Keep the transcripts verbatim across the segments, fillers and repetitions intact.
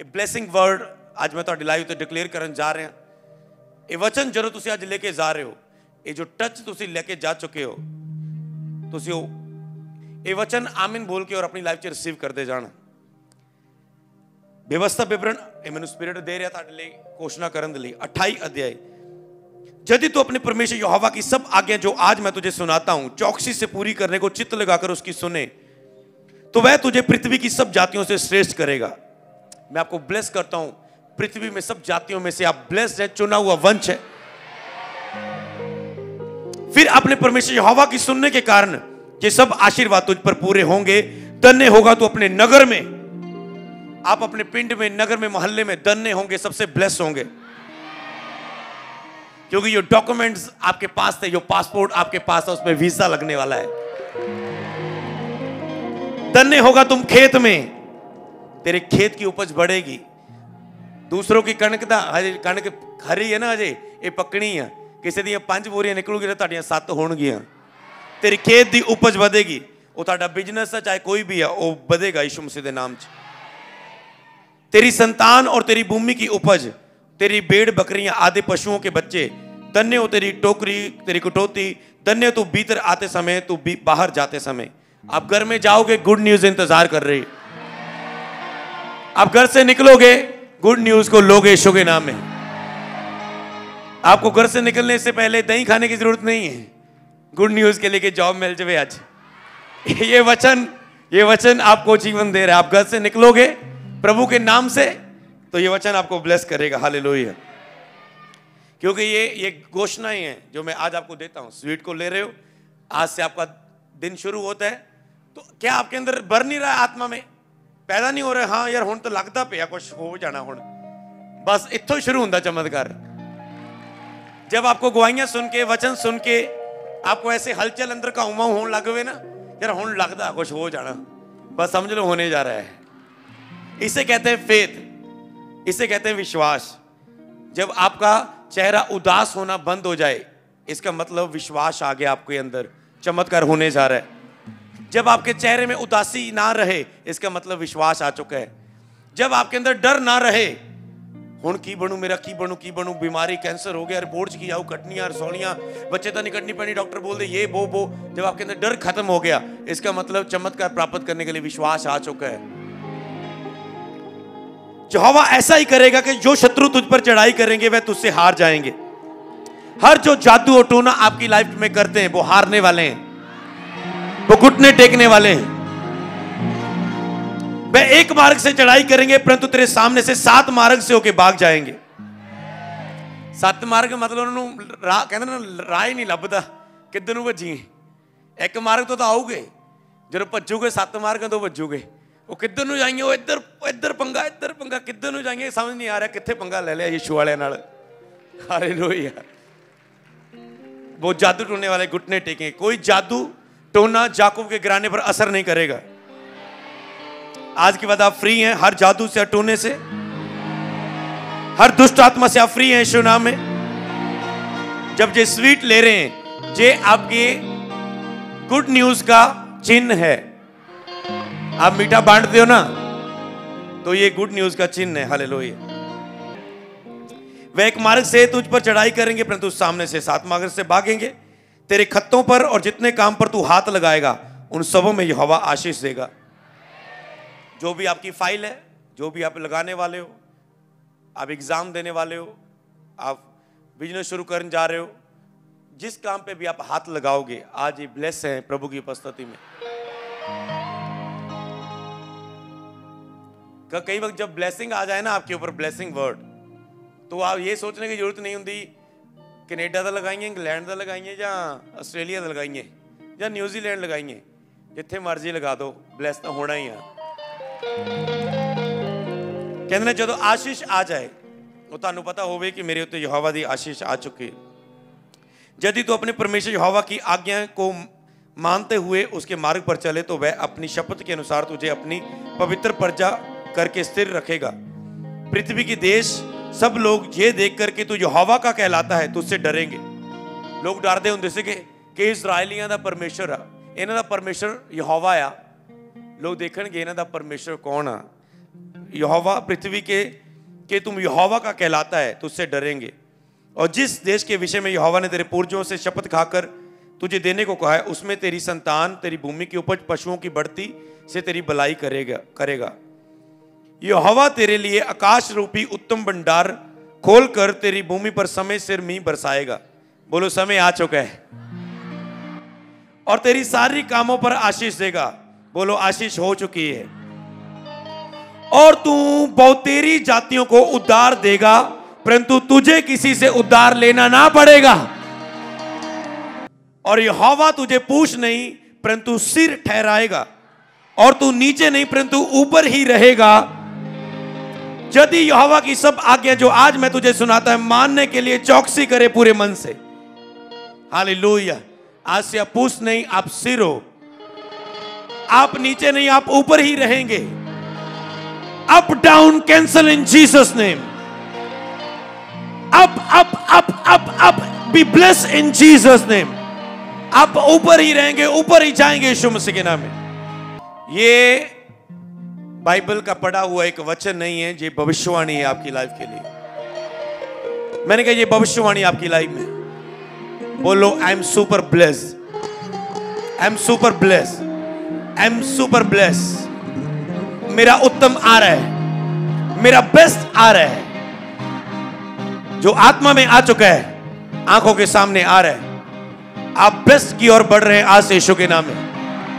Blessing word आज मैं ਤੁਹਾਡੀ ਲਾਈਵ ਤੇ ਡਿਕਲੇਅਰ ਕਰਨ ਜਾ ਰਿਹਾ। ਇਹ ਵਚਨ ਜਦੋਂ ਤੁਸੀਂ ਅੱਜ ਲੈ ਕੇ ਜਾ ਰਹੇ ਹੋ, ਇਹ ਜੋ ਟੱਚ ਤੁਸੀਂ ਲੈ ਕੇ ਜਾ ਚੁੱਕੇ ਹੋ, ਤੁਸੀਂ ਉਹ ਇਹ ਵਚਨ ਆਮੀਨ ਬੋਲ ਕੇ ਔਰ ਆਪਣੀ ਲਾਈਫ 'ਚ ਰਿਸੀਵ ਕਰਦੇ ਜਾਣਾ। व्यवस्था विवरण मैंने स्पिरिट दे रहा था घोषणा करने के लिए। अट्ठाई अध्याय, यदि तू अपने परमेश्वर यहोवा की सब आज्ञा जो आज मैं तुझे सुनाता हूं चौकसी से पूरी करने को चित्त लगाकर उसकी सुने, तो वह तुझे पृथ्वी की सब जातियों से श्रेष्ठ करेगा। मैं आपको ब्लेस करता हूं, पृथ्वी में सब जातियों में से आप ब्लेस्ड है, चुना हुआ वंश है। फिर अपने परमेश्वर यहोवा की सुनने के कारण ये सब आशीर्वाद तुझ पर पूरे होंगे। धन्य होगा तू अपने नगर में, आप अपने पिंड में, नगर में, मोहल्ले में धन्य होंगे, सबसे ब्लेस होंगे, क्योंकि जो डॉक्यूमेंट्स आपके पास थे, जो पासपोर्ट आपके पास था, उसमें वीजा लगने वाला है। धन्य होगा तुम खेत में, तेरे खेत की उपज बढ़ेगी। दूसरों की कणक दा हजे कणक हरी है ना, अजे ये पकनी है, किसी दी पांच बोरियां निकलूगी तो तुहाडियां सत्त होणगियां। तेरी खेत की उपज बढ़ेगी, वो तुहाडा बिजनेस है चाहे कोई भी है, वो बढ़ेगा यीशु मसीह के नाम च। तेरी संतान और तेरी भूमि की उपज, तेरी भेड़ बकरियां आदि पशुओं के बच्चे, धन्य हो तेरी टोकरी, तेरी कटौती, धन्य तू भीतर आते समय, तू बाहर जाते समय। आप घर में जाओगे, गुड न्यूज इंतजार कर रही। आप घर से निकलोगे, गुड न्यूज को लोगे यीशु के नाम में। आपको घर से निकलने से पहले दही खाने की जरूरत नहीं है, गुड न्यूज के लिए जॉब मिल जाए आज। ये वचन ये वचन आपको जीवन दे रहा है। आप घर से निकलोगे प्रभु के नाम से, तो ये वचन आपको ब्लेस करेगा। हालेलुया। क्योंकि ये ये घोषणाएं हैं जो मैं आज आपको देता हूं। स्वीट को ले रहे हो, आज से आपका दिन शुरू होता है, तो क्या आपके अंदर भर नहीं रहा है, आत्मा में पैदा नहीं हो रहा है? हाँ यार, हुण तो लगता पे कुछ हो जाना, हुण बस इत्थों ही शुरू होंदा चमत्कार। जब आपको गवाहियां सुन के, वचन सुन के आपको ऐसे हलचल अंदर का उमा होने लगे ना, यार हुण लगता कुछ हो जाना, बस समझ लो होने जा रहा है। इसे कहते हैं फेथ, इसे कहते हैं विश्वास। जब आपका चेहरा उदास होना बंद हो जाए, इसका मतलब विश्वास आ गया आपके अंदर, चमत्कार होने जा रहा है। जब आपके चेहरे में उदासी ना रहे, इसका मतलब विश्वास आ चुका है। जब आपके अंदर डर ना रहे, हुण की बनू, मेरा की बनू की बनू, बीमारी कैंसर हो गया, रिपोर्ट्स की आऊ कटनियां रसौलियां, बच्चे तो नहीं कटनी पैनी, डॉक्टर बोल दे ये वो वो। जब आपके अंदर डर खत्म हो गया, इसका मतलब चमत्कार प्राप्त करने के लिए विश्वास आ चुका है। यहोवा ऐसा ही करेगा कि जो शत्रु तुझ पर चढ़ाई करेंगे वह तुझसे हार जाएंगे। हर जो जादू और टोना आपकी लाइफ में करते हैं, वो हारने वाले हैं, वो घुटने टेकने वाले हैं। वह एक मार्ग से चढ़ाई करेंगे, परंतु तेरे सामने से सात मार्ग से होके भाग जाएंगे। सत्त मार्ग मतलब उन्होंने राह कहते ना, राह ही नहीं लभदा किधर नूं भजीए। एक मार्ग तो आओगे, जो भजोगे सत्त मार्ग तो भजोगे, वो किधर नूं जाएंगे, वो इधर इधर पंगा, इधर पंगा, किधर नूं जाएंगे समझ नहीं आ रहा, कित्थे पंगा ले लिया यीशु वाले नाल। हालेलुया। वो जादू टोने वाले घुटने टेकेंगे। कोई जादू टोना याकूब के घराने पर असर नहीं करेगा। आज के बाद आप फ्री हैं हर जादू से, टोने से, हर दुष्ट आत्मा से आप फ्री हैं यीशु नाम में। जब ये स्वीट ले रहे हैं, ये आपके गुड न्यूज का चिन्ह है। आप मीठा बांटते हो ना, तो ये गुड न्यूज का चिन्ह है। हालेलुया। वह एक मार्ग से तुझ पर चढ़ाई करेंगे, परंतु सामने से सात मार्ग से भागेंगे। तेरे खत्तों पर और जितने काम पर तू हाथ लगाएगा, उन सबों में यहोवा आशीष देगा। जो भी आपकी फाइल है, जो भी आप लगाने वाले हो, आप एग्जाम देने वाले हो, आप बिजनेस शुरू करने जा रहे हो, जिस काम पे भी आप हाथ लगाओगे, आज ये ब्लेस है प्रभु की उपस्थिति में। कई वक्त जब ब्लेसिंग आ जाए ना आपके ऊपर, ब्लेसिंग वर्ड, तो आप ये सोचने की जरूरत नहीं होती कनेडा का लगाइए, इंग्लैंड का लगाइए, या आस्ट्रेलिया का लगाइए, या न्यूजीलैंड लगाइए, जिथे मर्जी लगा दो, ब्लेस तो होना ही है। कहते हैं जो आशीष आ जाए, वो तुहानू पता होवे कि मेरे उत्ते यहोवा दी आशीष आ चुकी है। यदि तू अपने परमेश्वर यहोवा की आज्ञा को मानते हुए उसके मार्ग पर चले, तो वह अपनी शपथ के अनुसार तुझे अपनी पवित्र प्रजा करके स्थिर रखेगा। पृथ्वी के देश सब लोग ये देख करके तू यहोवा का कहलाता है, तुझसे डरेंगे। लोग डरते होंगे से कि इजराइलियां दा परमेश्वर आ, इन्हां दा परमेश्वर यहोवा आ। लोग देखणगे इन्हां दा परमेश्वर कौन आ, यहोवा पृथ्वी के कि तुम यहोवा का कहलाता है, तुझसे डरेंगे। और जिस देश के विषय में यहोवा ने तेरे पूर्वजों से शपथ खाकर तुझे देने को कहा है, उसमें तेरी संतान, तेरी भूमि की उपज, पशुओं की बढ़ती से तेरी भलाई करेगा करेगा यहोवा तेरे लिए आकाश रूपी उत्तम भंडार खोलकर तेरी भूमि पर समय सिर मींह बरसाएगा। बोलो, समय आ चुका है। और तेरी सारी कामों पर आशीष देगा। बोलो, आशीष हो चुकी है। और तू बहुतेरी जातियों को उद्धार देगा, परंतु तुझे किसी से उद्धार लेना ना पड़ेगा। और यहोवा तुझे पूछ नहीं परंतु सिर ठहराएगा, और तू नीचे नहीं परंतु ऊपर ही रहेगा। यदि यहोवा की सब आज्ञा जो आज मैं तुझे सुनाता है मानने के लिए चौकसी करे पूरे मन से। हालेलुया। आज से आप पूछ नहीं, आप सिर हो। आप नीचे नहीं, आप ऊपर ही रहेंगे। Up down cancel in Jesus name. Up up up up up be bless in Jesus name. आप ऊपर ही रहेंगे, ऊपर ही जाएंगे यीशु मसीह के नाम में। ये बाइबल का पढ़ा हुआ एक वचन नहीं है, ये भविष्यवाणी है आपकी लाइफ के लिए। मैंने कहा ये भविष्यवाणी आपकी लाइफ में। बोलो, I am super bless, I am super bless, I am super bless. मेरा उत्तम आ रहा है, मेरा बेस्ट आ रहा है। जो आत्मा में आ चुका है, आंखों के सामने आ रहा है। आप बेस्ट की ओर बढ़ रहे हैं आज से यीशु के नाम में।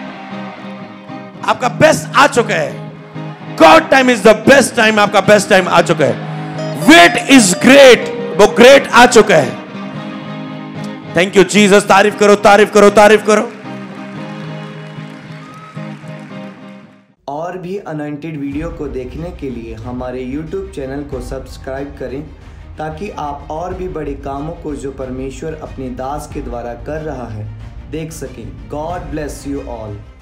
आपका बेस्ट आ चुका है। God time is the best time. आपका बेस्ट टाइम आ चुका है। वेट इज ग्रेट, वो ग्रेट आ चुका है। Thank you Jesus. तारीफ करो, तारीफ करो, तारीफ करो। और भी अनॉइंटेड वीडियो को देखने के लिए हमारे यूट्यूब चैनल को सब्सक्राइब करें, ताकि आप और भी बड़े कामों को जो परमेश्वर अपने दास के द्वारा कर रहा है देख सकें। God bless you all.